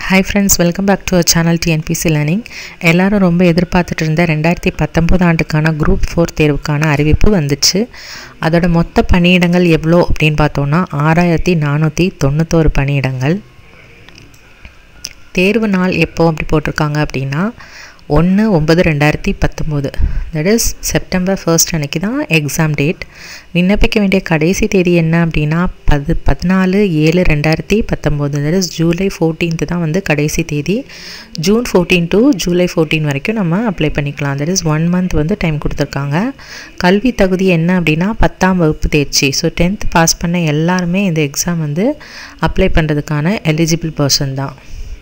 Hi friends, welcome back to our channel TNPC Learning. எல்லாரும் ரொம்ப எதிர்பார்த்துட்டு இருந்த 2019 ஆண்டுக்கான குரூப் 4 தேர்வுக்கான அறிவிப்பு வந்துச்சு. அதோட மொத்த பணியிடங்கள் எவ்வளோ அப்படின்னு பார்த்தோம்னா 6491 பணியிடங்கள். தேர்வு நாள் எப்போ அப்படி போட்டிருக்காங்க அப்படின்னா 1/9/2019, that is September 1st அன்னைக்கு தான் எக்ஸாம் டேட். விண்ணப்பிக்க வேண்டிய கடைசி தேதி என்ன அப்படின்னா 14/7/2019, that is July 14th தான் வந்து கடைசி தேதி. June 14 to July 14 வரைக்கும் நம்ம அப்ளை பண்ணிக்கலாம், that is 1 month வந்து டைம் கொடுத்துருக்காங்க. கல்வி தகுதி என்ன அப்படின்னா 10ஆம் வகுப்பு தேர்ச்சி. ஸோ 10th பாஸ் பண்ண எல்லாருமே இந்த எக்ஸாம் வந்து அப்ளை பண்ணுறதுக்கான எலிஜிபிள் பர்சன் தான்.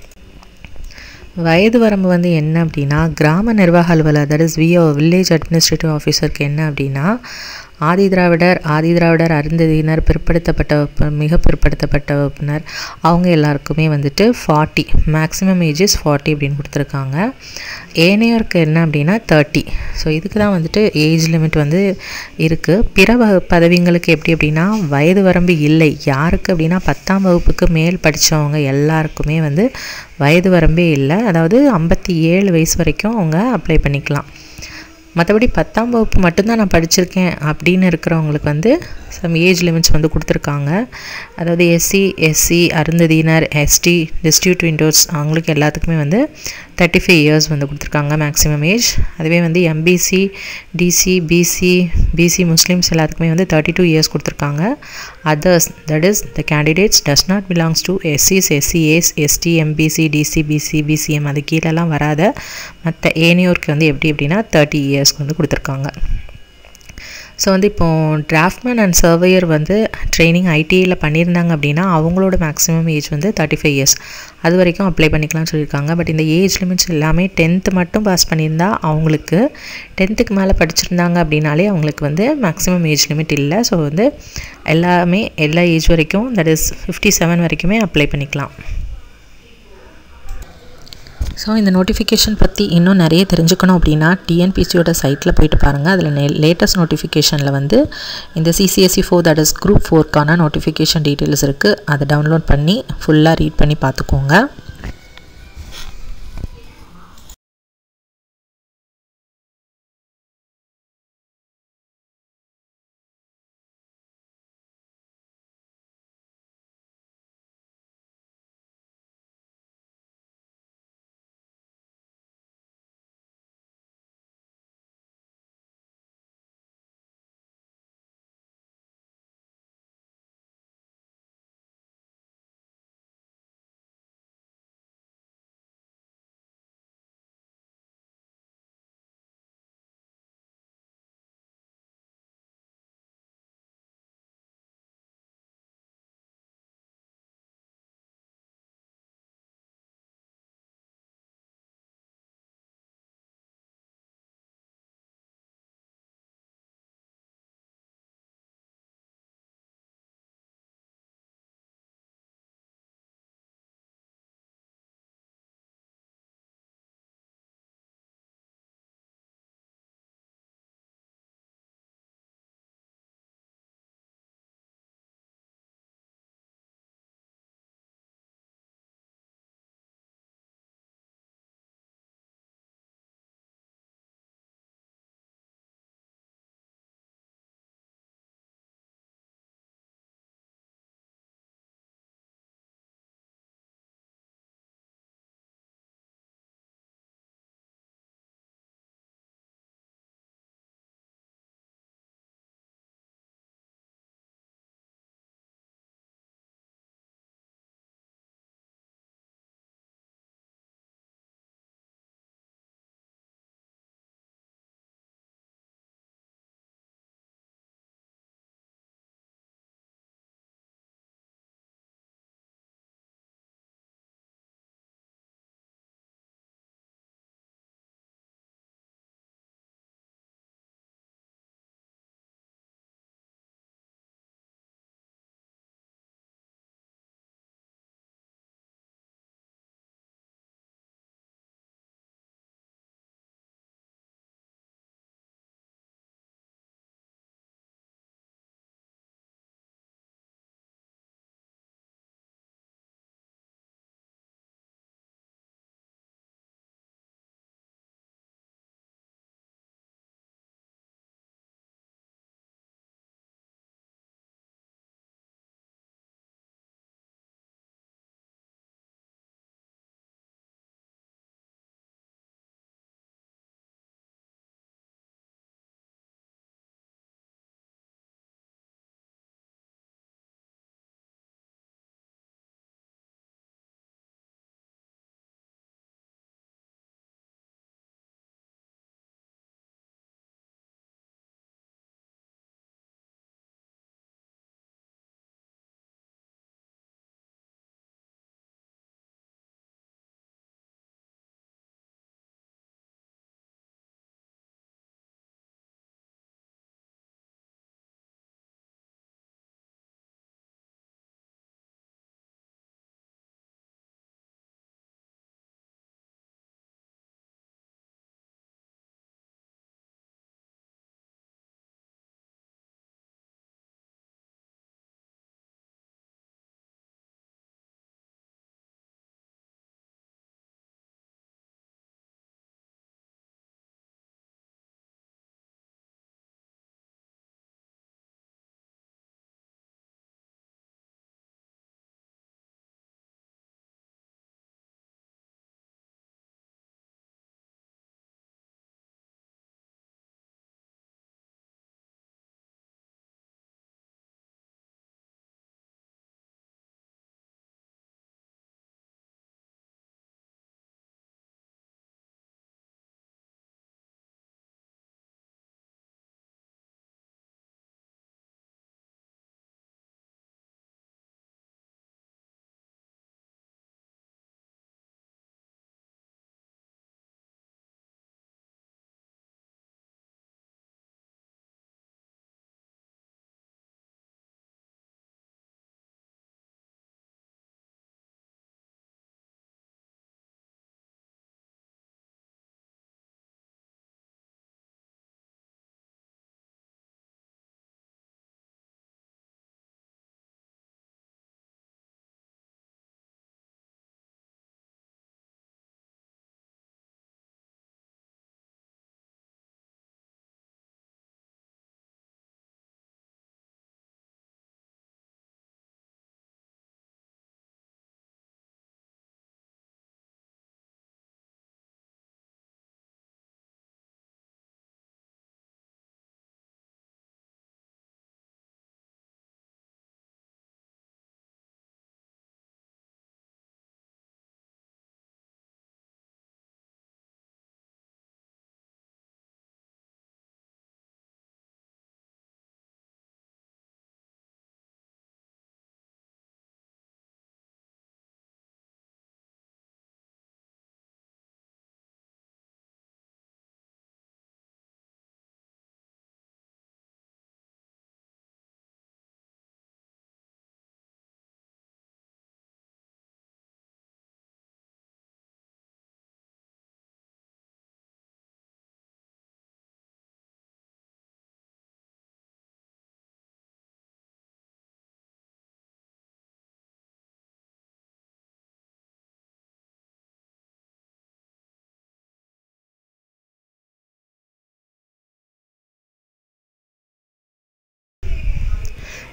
வயது வரம்பு வந்து என்ன அப்படின்னா கிராம நிர்வாக அலுவலர், தட் இஸ் வில்லேஜ் அட்மினிஸ்ட்ரேட்டிவ் ஆஃபீஸருக்கு என்ன அப்படின்னா ஆதிதிராவிடர் அருந்ததியினர், மிக பிற்படுத்தப்பட்ட வகுப்பினர், அவங்க எல்லாருக்குமே வந்துட்டு 40, மேக்ஸிமம் ஏஜஸ் 40 அப்படின்னு கொடுத்துருக்காங்க. ஏனையோருக்கு என்ன அப்படின்னா 30. ஸோ இதுக்கு தான் வந்துட்டு ஏஜ் லிமிட் வந்து இருக்குது. பிற பதவிங்களுக்கு எப்படி அப்படின்னா வயது வரம்பு இல்லை. யாருக்கு அப்படின்னா 10ஆம் வகுப்புக்கு மேல் படித்தவங்க எல்லாருக்குமே வந்து வயது வரம்பே இல்லை. அதாவது 57 வயசு வரைக்கும் அவங்க அப்ளை பண்ணிக்கலாம். மற்றபடி 10ஆம் வகுப்பு மட்டும்தான் நான் படிச்சிருக்கேன் அப்படின்னு இருக்கிறவங்களுக்கு வந்து சம் ஏஜ் லிமிட்ஸ் வந்து கொடுத்துருக்காங்க. அதாவது எஸ்சி அருந்ததியினர், எஸ்டி டிஸ்ட்ரிபியூட் விண்டோஸ் அவங்களுக்கு எல்லாத்துக்குமே வந்து 35 இயர்ஸ் வந்து கொடுத்துருக்காங்க மேக்ஸிமம் ஏஜ். அதுவே வந்து எம்பிசி, டிசி, பிசி முஸ்லீம்ஸ் எல்லாத்துக்குமே வந்து 32 இயர்ஸ் கொடுத்துருக்காங்க. Others, that is the candidates does not belongs to எஸ்சிஸ், எஸ்சிஏஸ், ST, MBC, DC, BCM அது கீழெல்லாம் வராத மற்ற ஏனையோருக்கு வந்து எப்படி அப்படின்னா 30 இயர்ஸ்க்கு வந்து கொடுத்துருக்காங்க. ஸோ வந்து இப்போது டிராஃப்ட்மேன் அண்ட் சர்வேயர் வந்து ட்ரைனிங் ஐடிஐயில் பண்ணியிருந்தாங்க அப்படின்னா அவங்களோட மேக்ஸிமம் ஏஜ் வந்து 35 இயர்ஸ், அது வரைக்கும் அப்ளை பண்ணிக்கலாம்னு சொல்லியிருக்காங்க. பட் இந்த ஏஜ் லிமிட்ஸ் எல்லாமே 10th மட்டும் பாஸ் பண்ணியிருந்தா அவங்களுக்கு, 10th மேலே படிச்சிருந்தாங்க அப்படின்னாலே அவங்களுக்கு வந்து மேக்ஸிமம் ஏஜ் லிமிட் இல்லை. ஸோ வந்து எல்லா ஏஜ் வரைக்கும், தட் இஸ் 57 வரைக்குமே அப்ளை பண்ணிக்கலாம். ஸோ இந்த நோட்டிஃபிகேஷன் பற்றி இன்னும் நிறைய தெரிஞ்சுக்கணும் அப்படின்னா டிஎன்பிசியோட சைட்டில் போயிட்டு பாருங்கள். அதில் லேட்டஸ்ட் நோட்டிஃபிகேஷனில் வந்து இந்த சிசிஎஸ்சி 4, தட் இஸ் குரூப் 4க்கான நோட்டிஃபிகேஷன் டீட்டெயில்ஸ் இருக்குது. அதை டவுன்லோட் பண்ணி ஃபுல்லாக ரீட் பண்ணி பார்த்துக்கோங்க.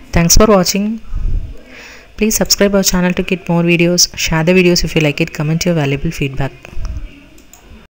Thanks for watching. Please subscribe our channel to get more videos. Share the videos if you like it. Comment your valuable feedback.